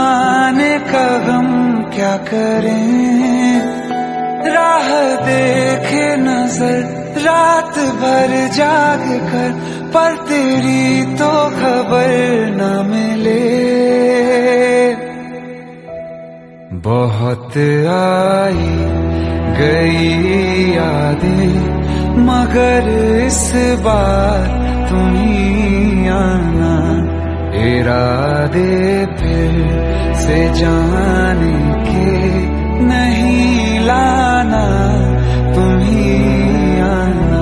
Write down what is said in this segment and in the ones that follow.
जमाने का गम क्या करें, राह देखे नजर रात भर जाग कर, पर तेरी तो खबर न मिले। बहुत आई गई यादें, मगर इस बार तुम ही आना, इरादे फिर से जाने के नहीं लाना, तुम ही आना।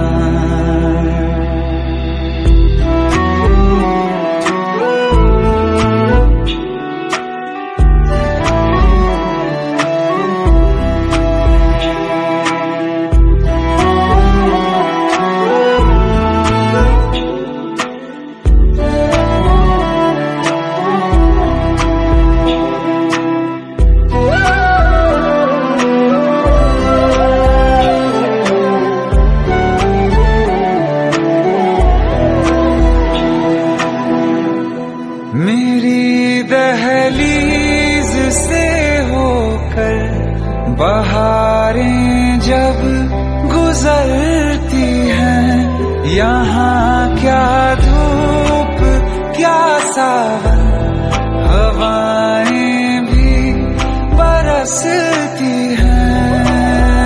मेरी दहलीज से होकर बहारें जब गुजरती हैं, यहाँ क्या धूप क्या सावन, हवाएं भी बरसती हैं।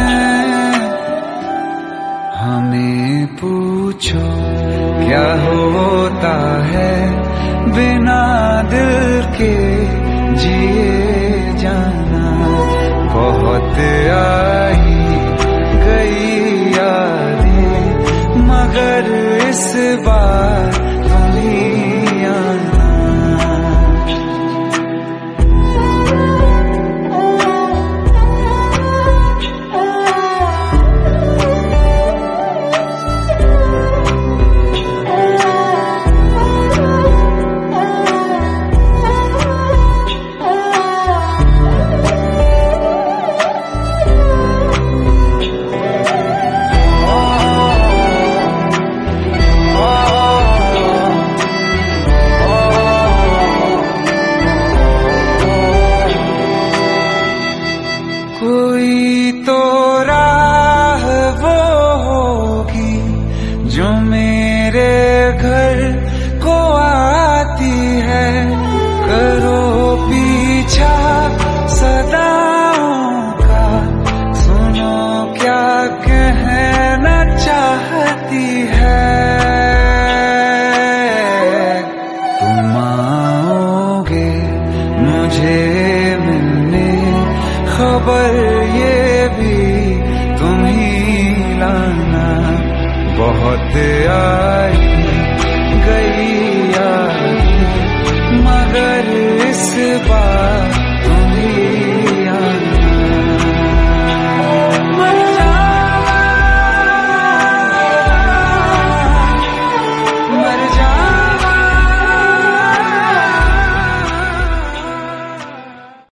हमें पूछो क्या होता है बिना दिल के जिए जाना। बहुत आई गई यादें, मगर इस बार तुम ही आना। कोई तो राह वो होगी जो मेरे घर को आती है, करो पीछा सदाओं का, सुनो क्या कहना चाहती है। तुम आओगे मुझे मिलने, खबर